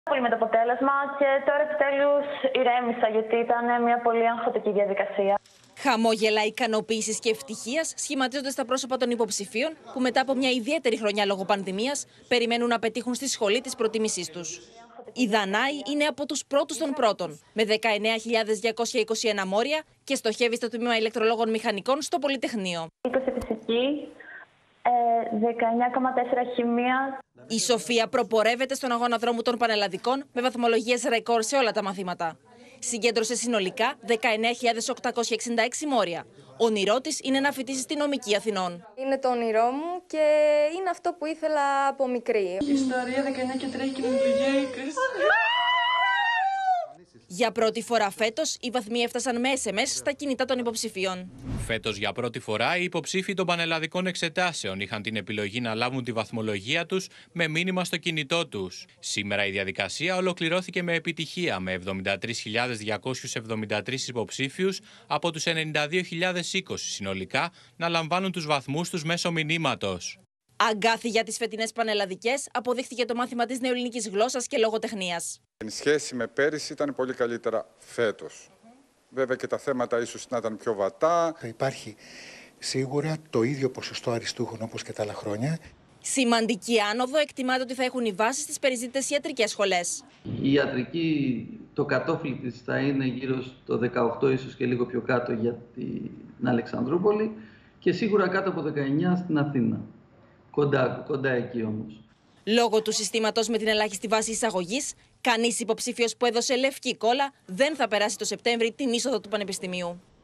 Πολύ με το αποτέλεσμα και τώρα επιτέλους ηρέμησα, γιατί ήταν μια πολύ αγχωτική διαδικασία. Χαμόγελα ικανοποίησης και ευτυχίας σχηματίζονται στα πρόσωπα των υποψηφίων που μετά από μια ιδιαίτερη χρονιά λόγω πανδημίας περιμένουν να πετύχουν στη σχολή της προτίμησής τους. Η Δανάη είναι από τους πρώτους των πρώτων, με 19.221 μόρια και στοχεύει στο τμήμα ηλεκτρολόγων μηχανικών στο Πολυτεχνείο. 20 φυσική, 19,4 χημεία. Η Σοφία προπορεύεται στον αγώνα δρόμου των πανελλαδικών με βαθμολογίες ρεκόρ σε όλα τα μαθήματα. Συγκέντρωσε συνολικά 19.866 μόρια. Όνειρό της είναι να φοιτήσει στη νομική Αθηνών. Είναι το όνειρό μου και είναι αυτό που ήθελα από μικρή. Ιστορία 19 και τρέχει κοινωνιολογία 20. Για πρώτη φορά φέτος, οι βαθμοί έφτασαν με SMS στα κινητά των υποψηφίων. Φέτος για πρώτη φορά οι υποψήφοι των πανελλαδικών εξετάσεων είχαν την επιλογή να λάβουν τη βαθμολογία τους με μήνυμα στο κινητό τους. Σήμερα η διαδικασία ολοκληρώθηκε με επιτυχία, με 73.273 υποψήφιους από τους 92.020 συνολικά να λαμβάνουν τους βαθμούς τους μέσω μηνύματος. Αγκάθι για τις φετινές πανελλαδικές αποδείχθηκε το μάθημα της νεοελληνικής γλώσσας και λογοτεχνίας. Εν σχέση με πέρυσι ήταν πολύ καλύτερα φέτος. Βέβαια και τα θέματα ίσως να ήταν πιο βατά. Υπάρχει σίγουρα το ίδιο ποσοστό αριστούχων όπως και τα άλλα χρόνια. Σημαντική άνοδο εκτιμάται ότι θα έχουν οι βάσεις στις περιζήτητες ιατρικές σχολές. Η ιατρική, το κατόφλι της θα είναι γύρω στο 18, ίσως και λίγο πιο κάτω για την Αλεξανδρούπολη και σίγουρα κάτω από 19 στην Αθήνα. Κοντά εκεί όμως. Λόγω του συστήματος με την ελάχιστη βάση εισαγωγής, κανείς υποψήφιος που έδωσε λευκή κόλλα δεν θα περάσει το Σεπτέμβρη την είσοδο του Πανεπιστημίου.